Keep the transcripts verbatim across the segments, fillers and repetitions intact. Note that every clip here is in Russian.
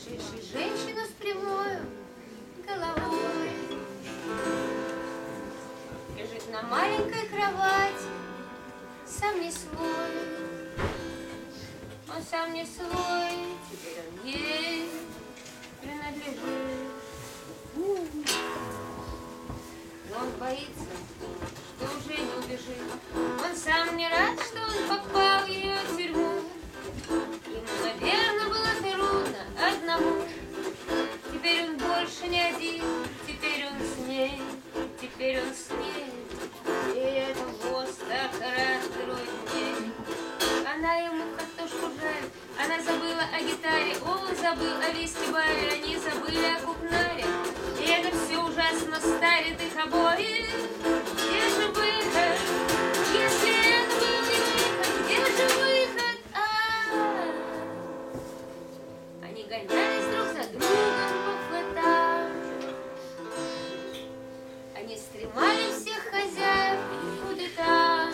сумасшедшую женщину с прямой головой. Лежит на маленькой кровати, сам не свой. Он сам не свой, теперь он ей принадлежит. Но он боится, что уже не убежит. Он сам не рад, что он попал в ее тюрьму. Ему, наверное, было трудно одному. Теперь он больше не один, теперь он с ней, теперь он с ней. И это воз так раз второй день. Она ему картошку жарит, она забыла о гитаре, он забыл о вестибале, они забыли о кухнаре. И это все ужасно старит их обоих. Где же выход, если это был не выход? Где же выход? А-а-а. Они гонялись друг за другом по флотам. Они стремали всех хозяев куда-то.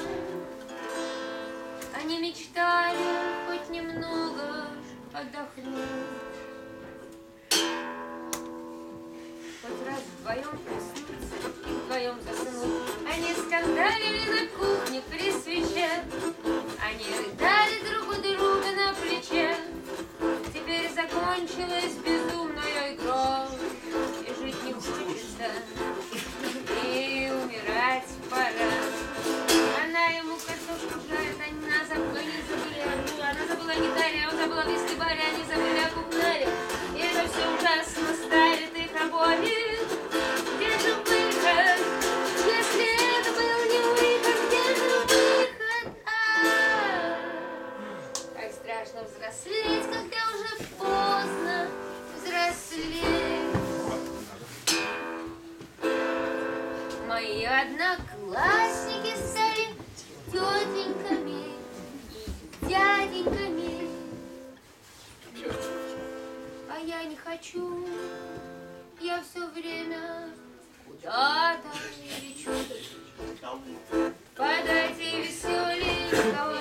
Они мечтали хоть немного отдохнуть. Хоть раз вдвоем проснуться и вдвоем заснуть. Они скандалили на кухне при свече. Они рыдали друг у друга на плече. Теперь закончилась безумная игра. И жить не хочется, и умирать пора. Она ему картошку жарит, она забыла, они забыли, она забыла о гитаре, он забыл о вестибале, они забыли о кухнаре. И это все ужасно старит их обоих. Где же выход, если это был не выход? Где же выход? А-а-а. Как страшно взрослеть, когда уже поздно взрослеть. Мои одноклассники стали тетеньками и дяденьками, а я не хочу, я все время куда-то лечу. Подайте веселенького